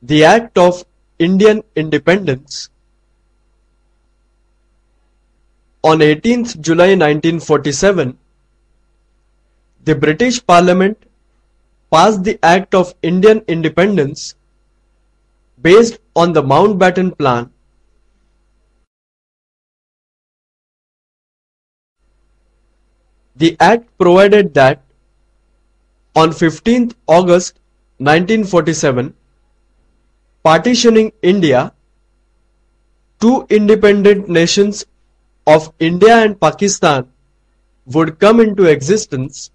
The Act of Indian Independence on 18th July 1947, the British Parliament passed the Act of Indian Independence based on the Mountbatten Plan. The Act provided that on 15th August 1947, partitioning India, two independent nations of India and Pakistan would come into existence,